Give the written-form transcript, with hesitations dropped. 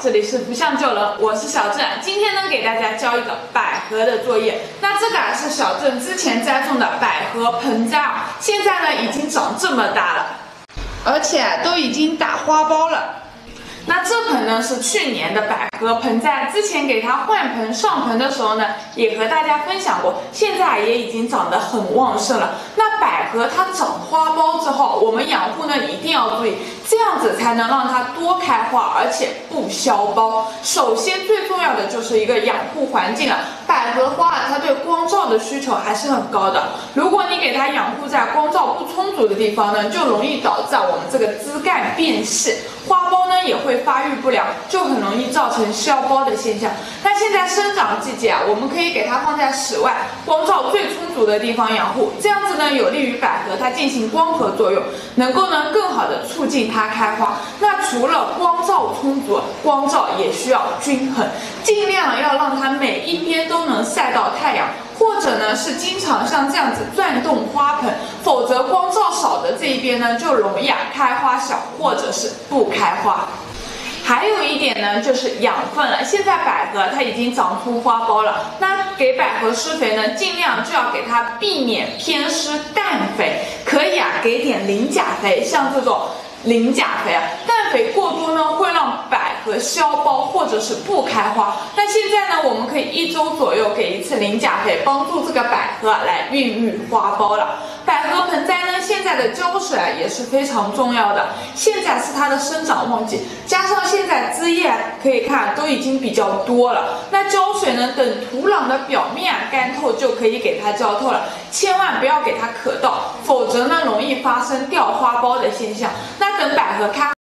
这里是不像救人，我是小郑。今天呢，给大家教一个百合的作业。那这个是小郑之前栽种的百合盆栽啊，现在呢已经长这么大了，而且都已经打花苞了。那这盆呢是去年的百合盆栽，之前给它换盆上盆的时候呢，也和大家分享过，现在也已经长得很旺盛了。那百合它长花苞之后，我们养护呢一定要注意，这样子才能让它多开花，而且不消苞。首先最重要的就是一个养护环境了。百合花啊，它对光照的需求还是很高的。如果你给它养护在光照不充足的地方呢，就容易导致我们这个枝干变细，花苞呢也会发育不良，就很容易造成消苞的现象。那现在生长季节啊，我们可以给它放在室外，光照最充足的地方养护，这样子呢有利于百合它进行光合作用，能够呢更好的促进它开花。那除了光照充足，光照也需要均衡，尽量要让它每一边都能晒到太阳，或者呢是经常像这样子转动花盆，否则光照少的这一边呢就容易开花小，或者是不开花。还有一点呢，就是养分了。现在百合它已经长出花苞了，那给百合施肥呢，尽量就要给它避免偏施氮肥，可以给点磷钾肥，像这种磷钾肥氮肥过多呢会让百合消苞或者是不开花。那现在呢，我们可以1周左右给一次磷钾肥，帮助这个百合来孕育花苞了。百合盆栽呢，现在的浇水也是非常重要的。现在是它的生长旺季，加上现在枝叶可以看都已经比较多了。那浇水呢，等土壤的表面干透就可以给它浇透了，千万不要给它可到，否则呢容易发生掉花苞的现象。那等百合开